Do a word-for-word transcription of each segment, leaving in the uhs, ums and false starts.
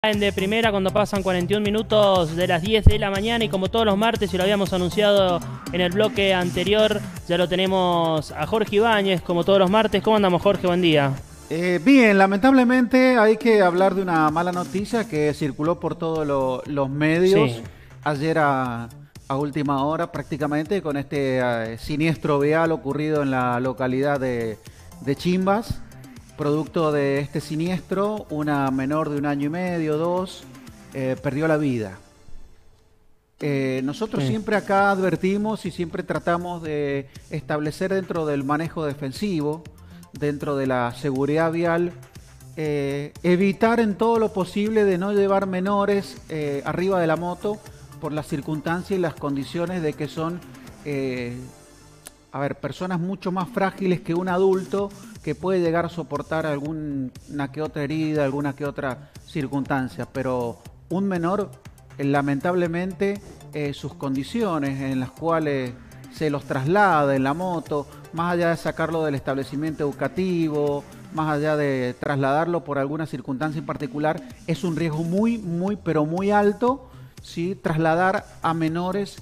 En de primera cuando pasan cuarenta y un minutos de las diez de la mañana y como todos los martes y lo habíamos anunciado en el bloque anterior, ya lo tenemos a Jorge Ibáñez como todos los martes. ¿Cómo andamos, Jorge? Buen día. Eh, bien, lamentablemente hay que hablar de una mala noticia que circuló por todos lo, los medios Sí. ayer a, a última hora prácticamente con este eh, siniestro vial ocurrido en la localidad de, de Chimbas. Producto de este siniestro, una menor de un año y medio, dos, eh, perdió la vida. Eh, nosotros Sí. siempre acá advertimos y siempre tratamos de establecer dentro del manejo defensivo, dentro de la seguridad vial, eh, evitar en todo lo posible de no llevar menores eh, arriba de la moto por las circunstancias y las condiciones de que son, eh, a ver, personas mucho más frágiles que un adulto que puede llegar a soportar alguna que otra herida, alguna que otra circunstancia, pero un menor, eh, lamentablemente, eh, sus condiciones en las cuales se los traslada en la moto, más allá de sacarlo del establecimiento educativo, más allá de trasladarlo por alguna circunstancia en particular, es un riesgo muy, muy, pero muy alto, ¿sí? Trasladar a menores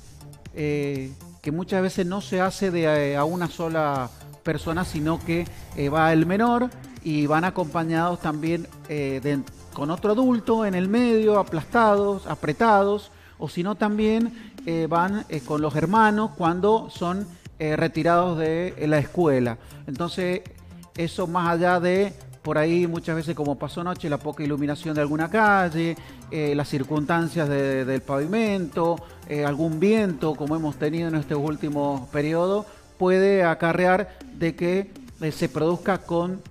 eh, que muchas veces no se hace de eh, a una sola persona, sino que eh, va el menor y van acompañados también eh, de, con otro adulto en el medio, aplastados, apretados, o si no también eh, van eh, con los hermanos cuando son eh, retirados de eh, la escuela. Entonces, eso más allá de, por ahí muchas veces como pasó anoche, la poca iluminación de alguna calle, eh, las circunstancias de, del pavimento, eh, algún viento como hemos tenido en estos últimos periodos, puede acarrear de que eh, se produzca con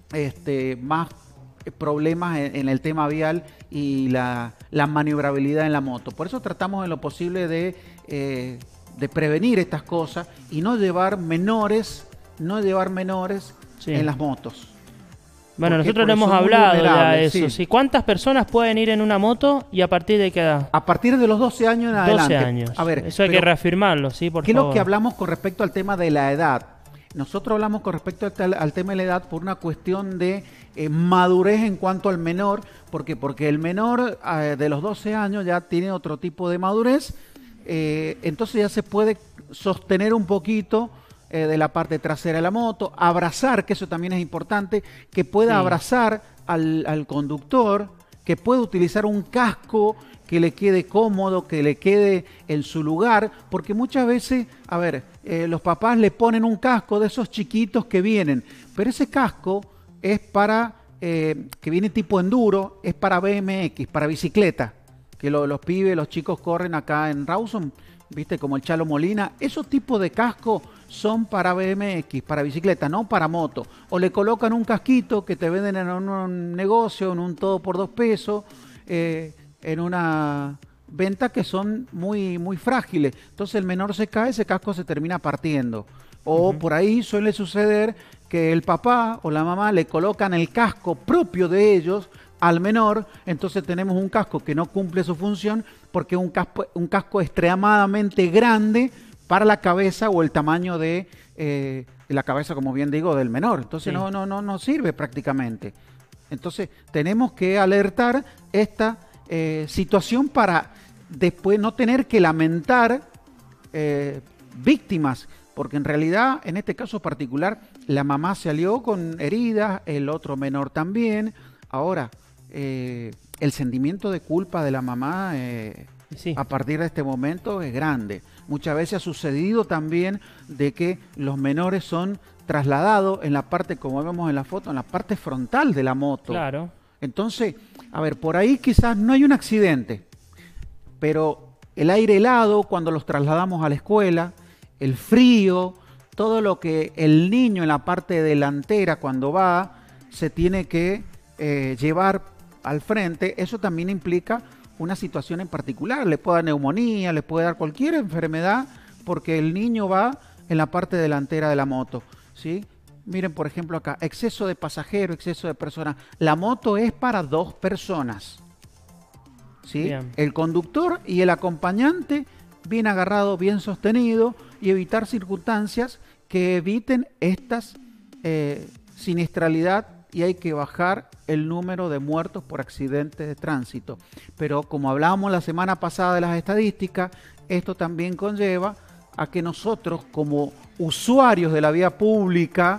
este, más problemas en, en el tema vial y la, la maniobrabilidad en la moto. Por eso tratamos en lo posible de, eh, de prevenir estas cosas y no llevar menores, no llevar menores Sí. en las motos. Bueno, Porque nosotros por lo eso hemos es muy hablado ya de vulnerable, eso. sí. ¿Sí? ¿Cuántas personas pueden ir en una moto y a partir de qué edad? A partir de los doce años en adelante. doce años. A ver, Eso hay que pero reafirmarlo, ¿sí? Por ¿qué es favor. lo que hablamos con respecto al tema de la edad? Nosotros hablamos con respecto al, al tema de la edad por una cuestión de eh, madurez en cuanto al menor. ¿Por qué? Porque el menor eh, de los doce años ya tiene otro tipo de madurez, eh, entonces ya se puede sostener un poquito eh, de la parte trasera de la moto, abrazar, que eso también es importante, que pueda Sí. abrazar al, al conductor, que pueda utilizar un casco que le quede cómodo, que le quede en su lugar, porque muchas veces, a ver, eh, los papás le ponen un casco de esos chiquitos que vienen, pero ese casco es para, eh, que viene tipo enduro, es para B M X, para bicicleta, que lo, los pibes, los chicos corren acá en Rawson, viste, como el Chalo Molina, esos tipos de cascos son para B M X, para bicicleta, no para moto. O le colocan un casquito que te venden en un, un negocio, en un todo por dos pesos, eh, en una venta que son muy, muy frágiles. Entonces el menor se cae, ese casco se termina partiendo. O Ujú. por ahí suele suceder que el papá o la mamá le colocan el casco propio de ellos al menor, entonces tenemos un casco que no cumple su función porque es un casco, un casco extremadamente grande para la cabeza o el tamaño de, eh, de la cabeza, como bien digo, del menor. Entonces Sí. no, no, no, no sirve prácticamente. Entonces tenemos que alertar esta eh, situación para después no tener que lamentar eh, víctimas, porque en realidad en este caso particular la mamá salió con heridas, el otro menor también. Ahora, eh, el sentimiento de culpa de la mamá eh, Sí. a partir de este momento es grande. Muchas veces ha sucedido también de que los menores son trasladados en la parte, como vemos en la foto, en la parte frontal de la moto. Claro. Entonces, a ver, por ahí quizás no hay un accidente, pero el aire helado cuando los trasladamos a la escuela, el frío, todo lo que el niño en la parte delantera cuando va se tiene que eh, llevar al frente, eso también implica una situación en particular, le puede dar neumonía, le puede dar cualquier enfermedad porque el niño va en la parte delantera de la moto, ¿sí? Miren, por ejemplo acá, exceso de pasajeros, exceso de personas. La moto es para dos personas, ¿sí? Bien. El conductor y el acompañante bien agarrado, bien sostenido y evitar circunstancias que eviten estas eh, siniestralidad y hay que bajar el número de muertos por accidentes de tránsito. Pero como hablábamos la semana pasada de las estadísticas, esto también conlleva a que nosotros como usuarios de la vía pública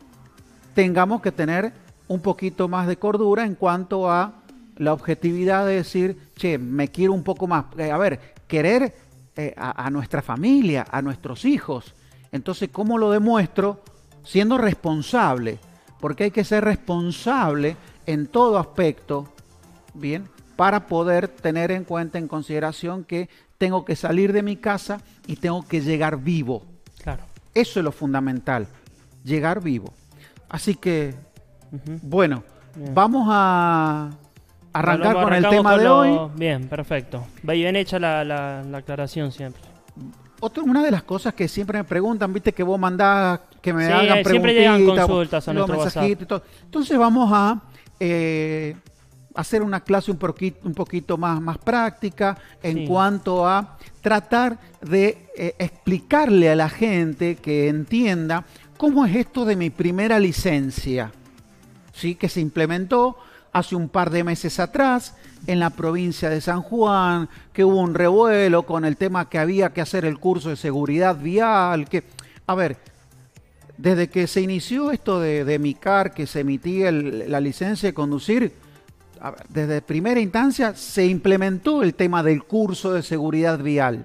tengamos que tener un poquito más de cordura en cuanto a la objetividad de decir, che, me quiero un poco más. Eh, a ver, querer eh, a, a nuestra familia, a nuestros hijos. Entonces, ¿cómo lo demuestro? Siendo responsable, porque hay que ser responsable en todo aspecto, ¿bien? Para poder tener en cuenta, en consideración que tengo que salir de mi casa y tengo que llegar vivo. Claro. Eso es lo fundamental, llegar vivo. Así que, uh-huh. bueno, bien. Vamos a arrancar con el tema con de lo... hoy. Bien, perfecto. Va bien hecha la, la, la aclaración siempre. Otra, una de las cosas que siempre me preguntan, viste que vos mandás que me sí, hagan preguntitas. Siempre llegan consultas a nuestro WhatsApp. Y todo. Entonces vamos a eh, hacer una clase un poquito, un poquito más, más práctica en sí. cuanto a tratar de eh, explicarle a la gente que entienda cómo es esto de mi primera licencia, ¿sí? Que se implementó hace un par de meses atrás en la provincia de San Juan, que hubo un revuelo con el tema que había que hacer el curso de seguridad vial, que, a ver, desde que se inició esto de, de MICAR, que se emitía el, la licencia de conducir, a ver, desde primera instancia se implementó el tema del curso de seguridad vial.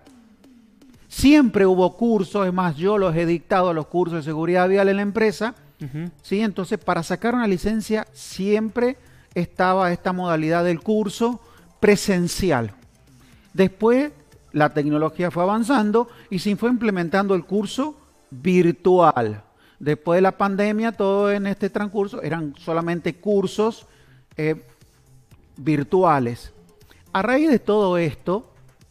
Siempre hubo cursos, es más, yo los he dictado los cursos de seguridad vial en la empresa, uh-huh. ¿sí? Entonces, para sacar una licencia siempre estaba esta modalidad del curso presencial. Después la tecnología fue avanzando y se fue implementando el curso virtual. Después de la pandemia, todo en este transcurso eran solamente cursos eh, virtuales. A raíz de todo esto,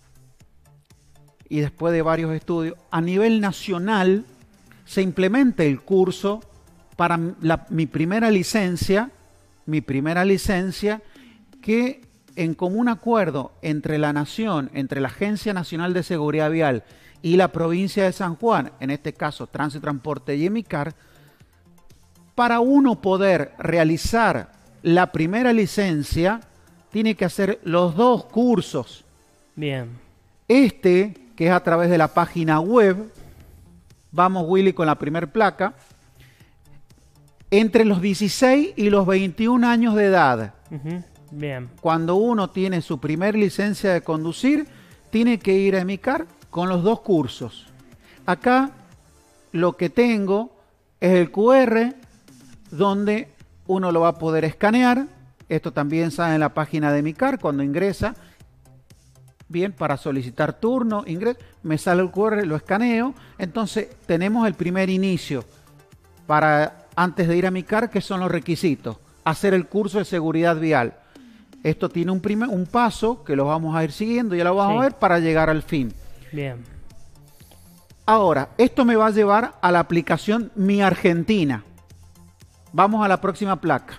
y después de varios estudios, a nivel nacional se implementa el curso para la, mi primera licencia, mi primera licencia, que en común acuerdo entre la Nación, entre la Agencia Nacional de Seguridad Vial y la provincia de San Juan, en este caso Tránsito y Transporte y MICAR, para uno poder realizar la primera licencia, tiene que hacer los dos cursos. Bien. Este, que es a través de la página web, vamos Willy con la primer placa, entre los dieciséis y los veintiún años de edad. Uh-huh. Bien. Cuando uno tiene su primer licencia de conducir, tiene que ir a MICAR con los dos cursos. Acá lo que tengo es el Q R, donde uno lo va a poder escanear. Esto también sale en la página de MICAR cuando ingresa. Bien, para solicitar turno, ingreso, me sale el Q R, lo escaneo. Entonces tenemos el primer inicio para... Antes de ir a MICAR, ¿qué son los requisitos? Hacer el curso de seguridad vial. Esto tiene un, primer, un paso que lo vamos a ir siguiendo, ya lo vamos sí. a ver para llegar al fin. Bien. Ahora, esto me va a llevar a la aplicación Mi Argentina. Vamos a la próxima placa.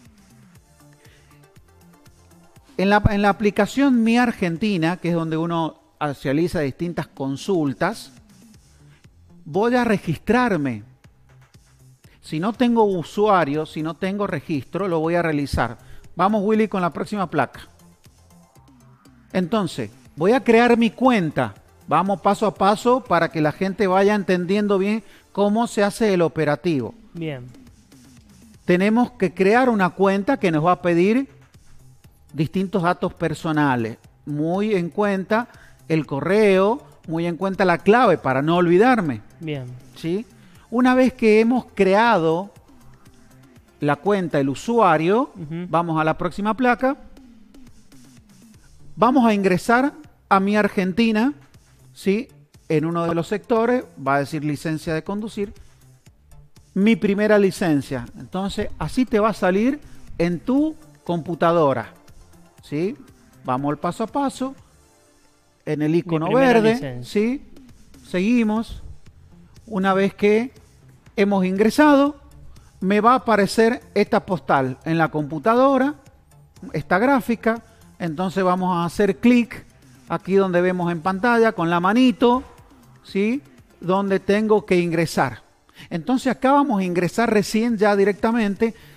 En la, en la aplicación Mi Argentina, que es donde uno realiza distintas consultas, voy a registrarme. Si no tengo usuario, si no tengo registro, lo voy a realizar. Vamos, Willy, con la próxima placa. Entonces, voy a crear mi cuenta. Vamos paso a paso para que la gente vaya entendiendo bien cómo se hace el operativo. Bien. Tenemos que crear una cuenta que nos va a pedir distintos datos personales. Muy en cuenta el correo, muy en cuenta la clave para no olvidarme. Bien. ¿Sí? Una vez que hemos creado la cuenta, el usuario, uh-huh. vamos a la próxima placa. Vamos a ingresar a Mi Argentina, ¿sí? En uno de los sectores, va a decir licencia de conducir. Mi primera licencia. Entonces, así te va a salir en tu computadora, ¿sí? Vamos al paso a paso. En el icono verde, licencia. ¿Sí? Seguimos. Una vez que hemos ingresado, me va a aparecer esta postal en la computadora, esta gráfica. Entonces vamos a hacer clic aquí donde vemos en pantalla con la manito, ¿sí? Donde tengo que ingresar. Entonces acá vamos a ingresar recién ya directamente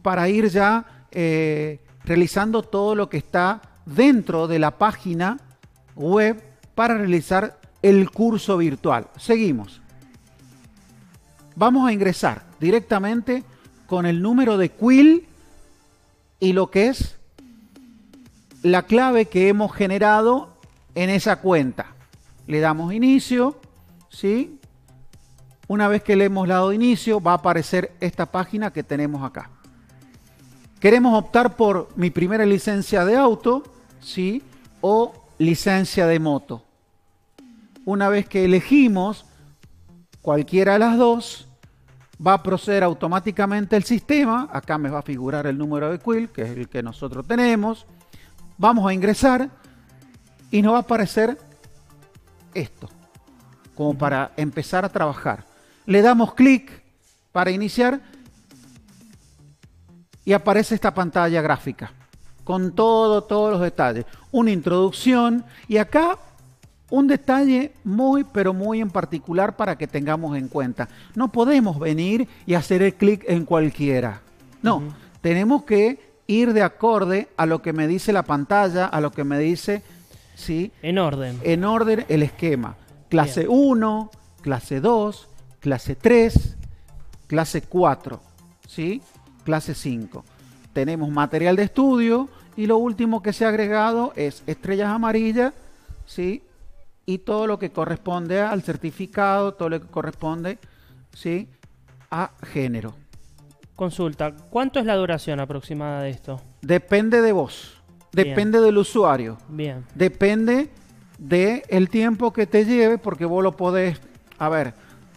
para ir ya eh, realizando todo lo que está dentro de la página web para realizar el curso virtual. Seguimos. Vamos a ingresar directamente con el número de Quill y lo que es la clave que hemos generado en esa cuenta. Le damos inicio, ¿sí? Una vez que le hemos dado inicio, va a aparecer esta página que tenemos acá. Queremos optar por mi primera licencia de auto, ¿sí? O licencia de moto. Una vez que elegimos cualquiera de las dos, va a proceder automáticamente el sistema. Acá me va a figurar el número de Quill, que es el que nosotros tenemos. Vamos a ingresar y nos va a aparecer esto, como para empezar a trabajar. Le damos clic para iniciar y aparece esta pantalla gráfica con todo, todos los detalles. Una introducción y acá un detalle muy, pero muy en particular para que tengamos en cuenta. No podemos venir y hacer el clic en cualquiera. No, uh-huh. Tenemos que ir de acorde a lo que me dice la pantalla, a lo que me dice, ¿sí? En orden. En orden el esquema. Clase uno, clase dos, clase tres, clase cuatro, ¿sí? Clase cinco. Tenemos material de estudio y lo último que se ha agregado es estrellas amarillas, ¿sí? Y todo lo que corresponde al certificado, todo lo que corresponde, ¿sí? A género. Consulta, ¿cuánto es la duración aproximada de esto? Depende de vos, depende Bien. del usuario. Bien. Depende del tiempo que te lleve, porque vos lo podés, a ver,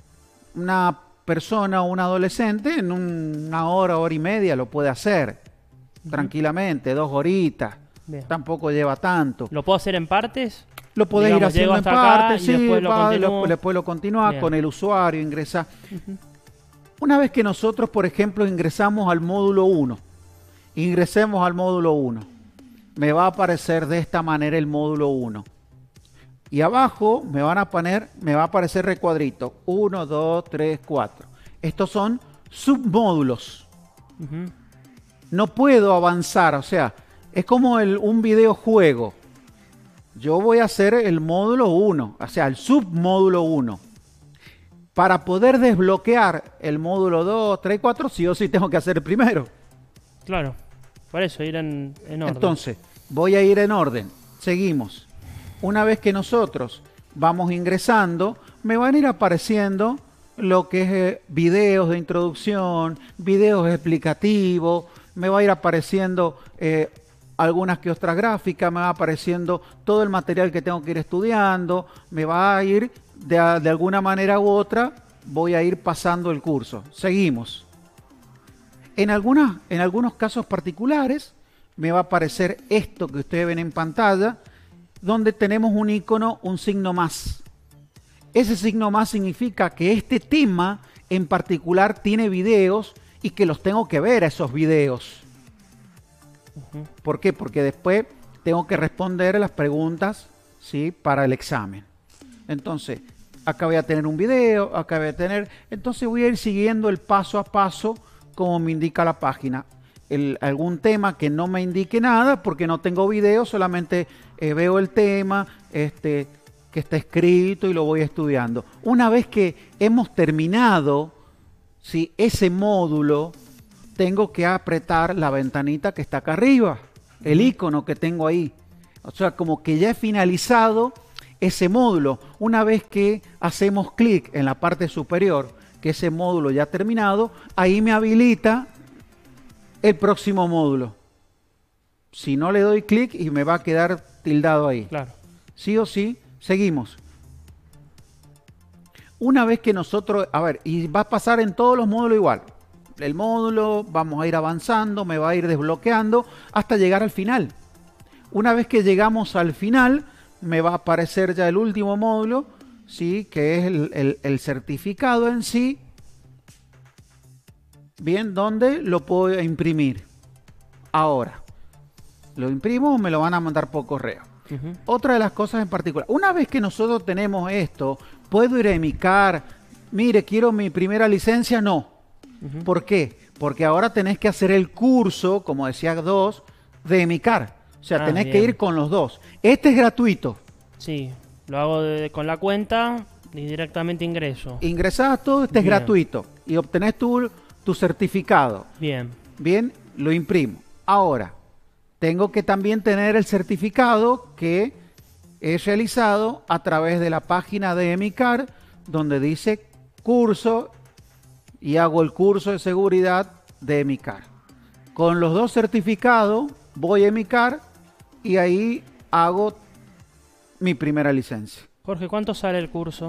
una persona o un adolescente en una hora, hora y media lo puede hacer, uh-huh. tranquilamente, dos horitas. Bien. Tampoco lleva tanto. ¿Lo puedo hacer en partes? Lo podés Digamos, ir haciendo en partes, sí, después lo, va, lo, después lo continúa con el usuario, ingresa. Uh-huh. Una vez que nosotros, por ejemplo, ingresamos al módulo uno, ingresemos al módulo uno, me va a aparecer de esta manera el módulo uno. Y abajo me van a poner, me va a aparecer recuadrito, uno, dos, tres, cuatro. Estos son submódulos. Uh-huh. No puedo avanzar, o sea, es como el, un videojuego. Yo voy a hacer el módulo uno, o sea, el submódulo uno. Para poder desbloquear el módulo dos, tres, cuatro, sí o sí tengo que hacer el primero. Claro, por eso ir en, en orden. Entonces, voy a ir en orden. Seguimos. Una vez que nosotros vamos ingresando, me van a ir apareciendo lo que es eh, videos de introducción, videos explicativos, me va a ir apareciendo eh, algunas que otras gráficas, me va apareciendo todo el material que tengo que ir estudiando, me va a ir de, de alguna manera u otra, voy a ir pasando el curso. Seguimos. En, algunas, en algunos casos particulares me va a aparecer esto que ustedes ven en pantalla, donde tenemos un icono, un signo más. Ese signo más significa que este tema en particular tiene videos y que los tengo que ver a esos videos. Uh-huh. ¿Por qué? Porque después tengo que responder las preguntas, ¿sí? Para el examen. Entonces, acá voy a tener un video, acá voy a tener... Entonces voy a ir siguiendo el paso a paso como me indica la página. El, algún tema que no me indique nada porque no tengo video, solamente eh, veo el tema este, que está escrito y lo voy estudiando. Una vez que hemos terminado, ¿sí? Ese módulo, tengo que apretar la ventanita que está acá arriba, el icono que tengo ahí. O sea, como que ya he finalizado ese módulo. Una vez que hacemos clic en la parte superior, que ese módulo ya ha terminado, ahí me habilita el próximo módulo. Si no le doy clic y me va a quedar tildado ahí. Claro. Sí o sí, seguimos. Una vez que nosotros, a ver, y va a pasar en todos los módulos igual. El módulo, vamos a ir avanzando, me va a ir desbloqueando hasta llegar al final. Una vez que llegamos al final, me va a aparecer ya el último módulo, ¿sí? Que es el, el, el certificado en sí. Bien, ¿dónde lo puedo imprimir? Ahora, ¿lo imprimo o me lo van a mandar por correo? Uh-huh. Otra de las cosas en particular, una vez que nosotros tenemos esto, ¿puedo ir a emicar? Mire, quiero mi primera licencia. No. Uh-huh. ¿Por qué? porque ahora tenés que hacer el curso, como decía dos, de Emicar. O sea, Ah, tenés bien. que ir con los dos. Este es gratuito. Sí, lo hago de- con la cuenta y directamente ingreso. Ingresás todo, este es Bien. gratuito. Y obtenés tu, tu certificado. Bien, Bien, lo imprimo. Ahora, tengo que también tener el certificado que he realizado a través de la página de Emicar, donde dice curso, y hago el curso de seguridad de Emicar. Con los dos certificados voy a Emicar y ahí hago mi primera licencia. Jorge, ¿cuánto sale el curso?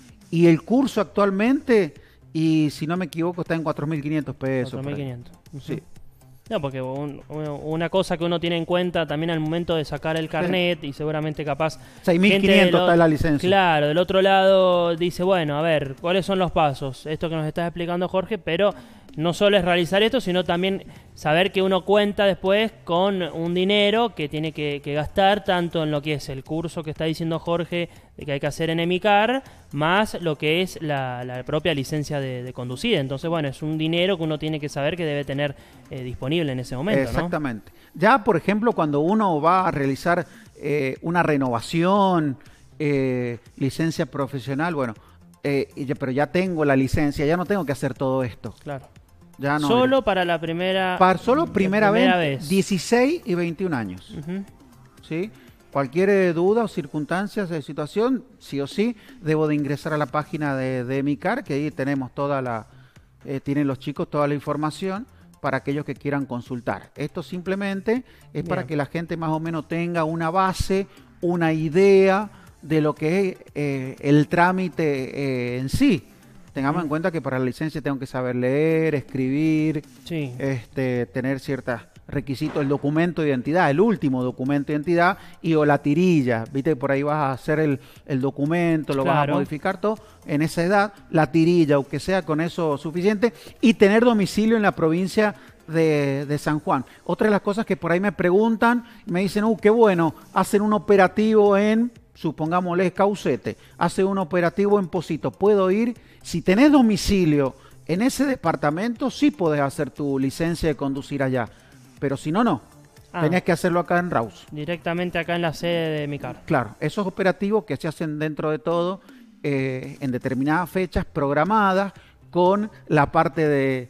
Y el curso actualmente, y si no me equivoco, está en cuatro mil quinientos pesos. cuatro mil por ahí. quinientos. Ujú. Sí. No, porque un- un- una cosa que uno tiene en cuenta también al momento de sacar el carnet y seguramente capaz... seis mil gente quinientos del o- está la licencia. Claro, del otro lado dice, bueno, a ver, ¿cuáles son los pasos? Esto que nos estás explicando Jorge, pero no solo es realizar esto, sino también saber que uno cuenta después con un dinero que tiene que, que gastar tanto en lo que es el curso que está diciendo Jorge de que hay que hacer en Emicar, más lo que es la, la propia licencia de, de conducir. Entonces, bueno, es un dinero que uno tiene que saber que debe tener eh, disponible en ese momento, ¿no? Exactamente. Ya, por ejemplo, cuando uno va a realizar eh, una renovación, eh, licencia profesional, bueno, eh, y ya- pero ya tengo la licencia, ya no tengo que hacer todo esto. Claro. Ya no. Solo para la primera, Para solo primera, primera vez, vez. dieciséis y veintiún años. Ujú. ¿Sí? Cualquier eh, duda o circunstancias de situación, sí o sí, debo de ingresar a la página de, de Emicar, que ahí tenemos toda la, eh, tienen los chicos toda la información para aquellos que quieran consultar. Esto simplemente es para Bien. que la gente más o menos tenga una base, una idea de lo que es eh, el trámite eh, en sí. Tengamos en cuenta que para la licencia tengo que saber leer, escribir, Sí. este, tener ciertos requisitos, el documento de identidad, el último documento de identidad y o la tirilla, viste, por ahí vas a hacer el, el documento, lo vas a Claro. modificar todo, en esa edad, la tirilla, o que sea con eso suficiente, y tener domicilio en la provincia de, de San Juan. Otra de las cosas que por ahí me preguntan, me dicen, uh, qué bueno, hacen un operativo en, supongámosle, Caucete, hace un operativo en Pocito, ¿puedo ir? Si tenés domicilio en ese departamento, sí podés hacer tu licencia de conducir allá. Pero si no, no. Ah. Tenías que hacerlo acá en Raus. Directamente acá en la sede de Emicar. Claro, esos operativos que se hacen dentro de todo eh, en determinadas fechas programadas con la parte de,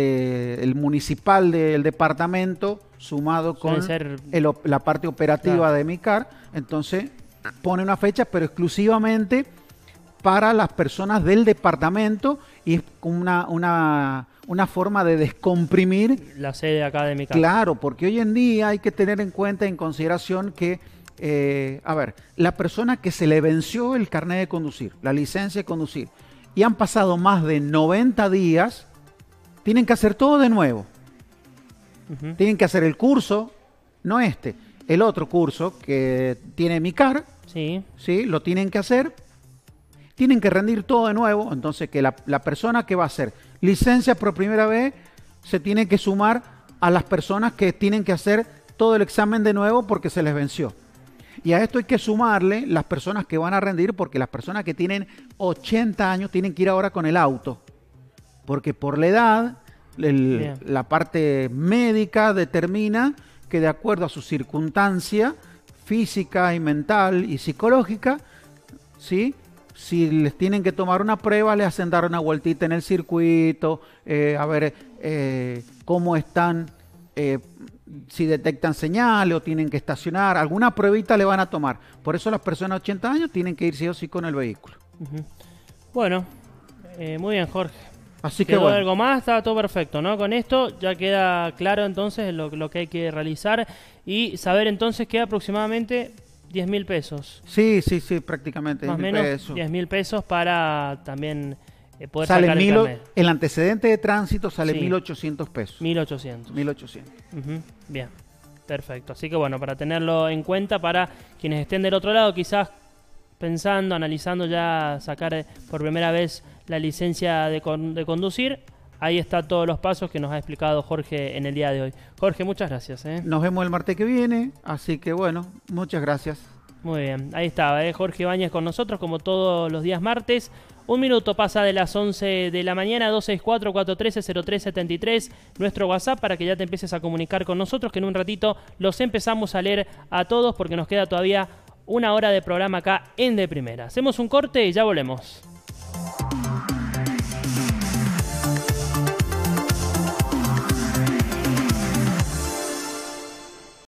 de el municipal del departamento sumado con Suelen ser- el op- la parte operativa Claro. de Emicar. Entonces pone una fecha, pero exclusivamente para las personas del departamento, y es una, una, una forma de descomprimir. La sede acá de Emicar. Claro, porque hoy en día hay que tener en cuenta, en consideración que, eh, a ver, la persona que se le venció el carnet de conducir, la licencia de conducir, y han pasado más de noventa días, tienen que hacer todo de nuevo. Ujú. Tienen que hacer el curso, no este, el otro curso que tiene Emicar, Sí. ¿sí? Lo tienen que hacer. Tienen que rendir todo de nuevo, entonces que la, la persona que va a hacer licencia por primera vez se tiene que sumar a las personas que tienen que hacer todo el examen de nuevo porque se les venció. Y a esto hay que sumarle las personas que van a rendir, porque las personas que tienen ochenta años tienen que ir ahora con el auto, porque por la edad, el- Bien. la parte médica determina que de acuerdo a su circunstancia física y mental y psicológica, ¿sí? Si les tienen que tomar una prueba, les hacen dar una vueltita en el circuito, eh, a ver eh, cómo están, eh, si detectan señales o tienen que estacionar, alguna pruebita le van a tomar. Por eso las personas de ochenta años tienen que ir sí o sí con el vehículo. Ujú. Bueno, eh, muy bien, Jorge. Así que ¿Quedó bueno, algo más? Está todo perfecto, ¿no? Con esto ya queda claro entonces lo, lo que hay que realizar y saber entonces que aproximadamente diez mil pesos. sí, sí, sí, prácticamente Más o diez mil menos pesos. diez mil pesos para también eh, poder Sale sacar el mil o- carnet. el antecedente de tránsito sale Sí. mil ochocientos pesos. mil ochocientos. mil ochocientos. Ujú, bien, perfecto. Así que bueno, para tenerlo en cuenta para quienes estén del otro lado, quizás pensando, analizando ya sacar eh, por primera vez la licencia de, con- de conducir, ahí está todos los pasos que nos ha explicado Jorge en el día de hoy. Jorge, muchas gracias. ¿eh? Nos vemos el martes que viene, así que bueno, muchas gracias. Muy bien, ahí estaba, ¿eh? Jorge Ibáñez con nosotros como todos los días martes, Un minuto pasa de las once de la mañana. Dos seis cuatro, cuatro uno tres, cero tres siete tres, nuestro WhatsApp, para que ya te empieces a comunicar con nosotros, que en un ratito los empezamos a leer a todos, porque nos queda todavía una hora de programa acá en De Primera. Hacemos un corte y ya volvemos.